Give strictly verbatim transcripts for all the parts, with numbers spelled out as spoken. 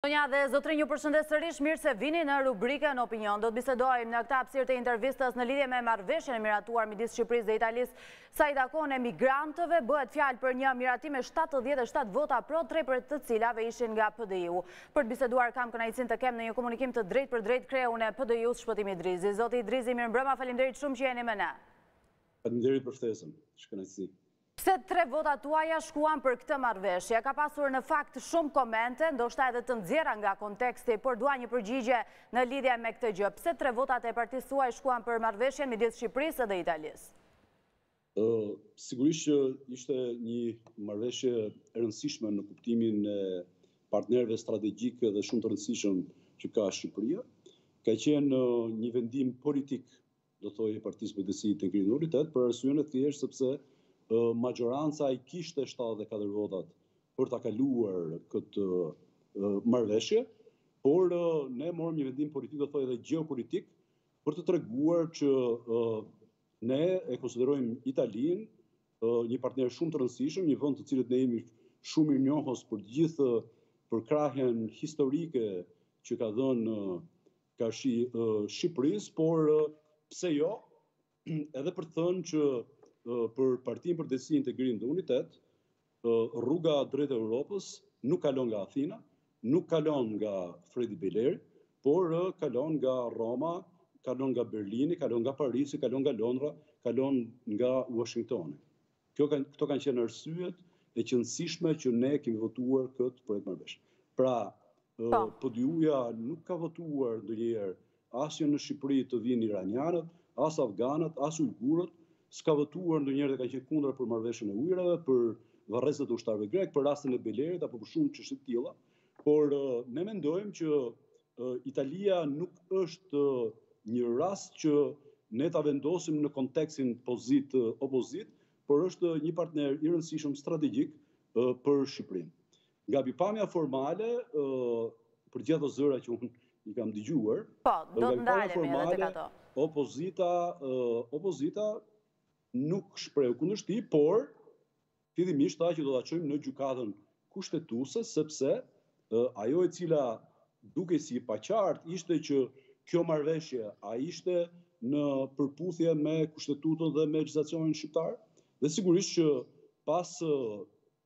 Zonja dhe zotrin, ju përshëndes sërish, mirë se vini në rubrikën Opinion. Do të bisedojmë në këtë hapësirë të intervistës në lidhje me marrëveshjen e miratuar midis Shqipërisë dhe Italisë sa i takon emigrantëve. Bëhet fjalë për një miratim me shtatëdhjetë e shtatë vota pro, tre për të cilave ishin nga P D I U. Për të biseduar kam kënaqësinë të kem në një komunikim të drejtë për drejtë kreun e P D I U-s Shpëtim Idrizi. Zoti Idrizi, mirëmbrëma, faleminderit shumë që jeni me ne. Faleminderit për ftesën. Shkënaqësi. Pse tre votat tuaja shkuan për këtë marrëveshje? Ka pasur në fakt shumë komente, ndoshta edhe të nxjerra nga konteksti, por dua një përgjigje në lidhje me këtë gjë. Pse tre votat e partisë tuaj shkuan për marrëveshjen midis Shqipërisë dhe Italisë? Uh, sigurisht që ishte një marrëveshje e rëndësishme në kuptimin e partnerëve strategjik dhe shumë të rëndësishëm që ka Shqipëria. Ka qenë uh, një vendim politik, do thojë, Partisë Përgjithësi të Integrimit, për arsyeën e thjeshtë sepse Uh, majoranca i kishte shtatëdhjetë e katër votat për ta kaluar këtë uh, marrëveshje, por uh, ne morëm një vendim politik, do thojë edhe gjeopolitik, për të treguar që uh, ne e konsiderojmë Italinë uh, një partner shumë të rëndësishëm, një vend të cilët ne jemi shumë i njohës për të gjithë përkrahjen historike që ka dhënë uh, ka shi uh, Shqipërisë, por uh, pse jo, edhe për të thënë që për Partinë për Drejtësi, Integrim dhe Unitet, rruga drejt Europës nuk kalon nga Athina, nuk kalon nga Fredi Beleri, por kalon nga Roma, kalon nga Berlini, kalon nga Parisi, kalon nga Londra, kalon nga Washingtoni. Kjo kanë, këto kanë qenë arsyet e qëndësishme që ne kemi votuar këtë projekt marrëveshje. Pra, P D I U-ja nuk ka votuar ndonjëherë as që në Shqipëri të vinë iranianët, as afganët, as ujgurët, s'ka votuar ndonjëherë dhe ka qenë kundër për marrëveshjen e ujrave, për varrezat e ushtarëve grek, për rastin e Belerit apo për shumë çështje të tilla, por uh, ne mendojmë që uh, Italia nuk është uh, një rast që ne ta vendosim në kontekstin pozit uh, opozit, por është një partner i rëndësishëm strategjik uh, për Shqipërinë. Nga pikpamja formale, uh, për gjithë ato zëra që unë i kam dëgjuar, po, do të ndalemi edhe tek ato. Opozita, uh, opozita nuk shpreu kundërshti, por fillimisht tha që do ta çojmë në gjykatën kushtetuese, sepse uh, ajo e cila duke si paqartë ishte që kjo marrëveshje a ishte në përputhje me kushtetutën dhe me legjislacionin shqiptar, dhe sigurisht që pas uh,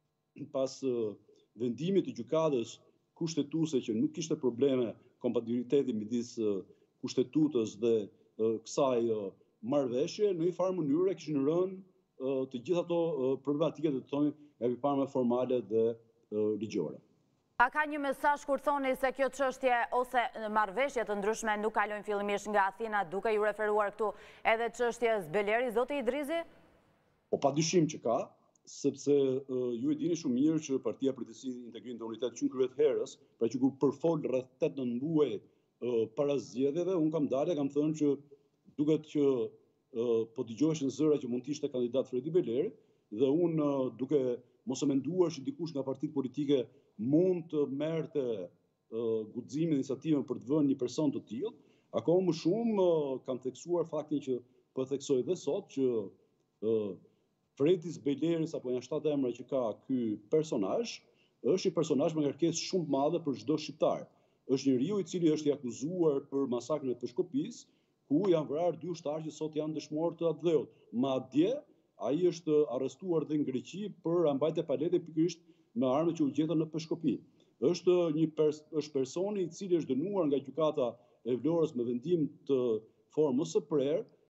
pas uh, vendimit të gjykatës kushtetuese që nuk kishte probleme kompatibiliteti midis uh, kushtetutës dhe uh, kësaj uh, marrëveshje, në një farë mënyrë e kishin rënë uh, të gjitha ato uh, problematike të thonë nga pikpamja formale dhe uh, ligjore. A ka një mesazh kur thoni se kjo çështje ose marrëveshje të ndryshme nuk kalojnë fillimisht nga Athina, duke ju referuar këtu edhe çështjes Beleri, zoti Idrizi? Po padyshim që ka, sepse uh, ju e dini shumë mirë që Partia për Drejtësi, Integrim dhe Unitet që kryet herës, pra që kur përfol rreth tetë nëntë muaj uh, para zgjedhjeve, unë kam dalë, kam thënë që duket që uh, po dëgjoheshin zëra që mund të ishte kandidat Fredi Beleri, dhe unë uh, duke mos e menduar që dikush nga partitë politike mund të merrte uh, guximin, iniciativën për të vënë një person të tillë, akoma më shumë uh, kam theksuar faktin që po theksoj dhe sot që uh, Fredi Beleri, apo janë shtatë emra që ka ky personazh, është një personazh me kërkesë shumë të madhe për çdo shqiptar. Është njeriu i cili është i akuzuar për masakrën e Peshkopis, ku janë vrarë dy ushtarë që sot janë dëshmorë të atë dheut. Madje, ai është arrestuar dhe në Greqi për mbajtje palete pikërisht me armët që u gjetën në Peshkopi. Është një pers është personi i cili është dënuar nga gjykata e Vlorës me vendim të formës së prerë